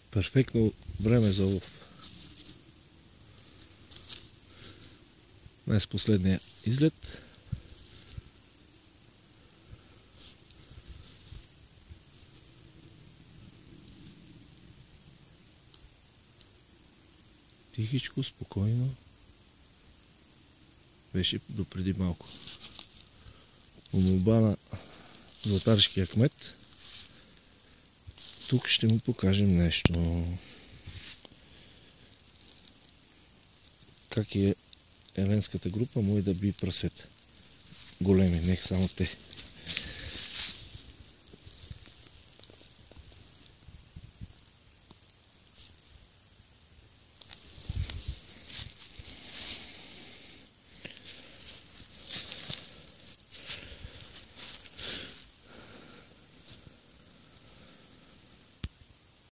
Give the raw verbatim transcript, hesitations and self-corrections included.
Перфектно време за лов. Днес последния излет. Тихичко, спокойно. Беше допреди малко. По молба на златарския кмет. Тук ще му покажем нещо. Как е еленската група, може да би прасета. Големи, не само те.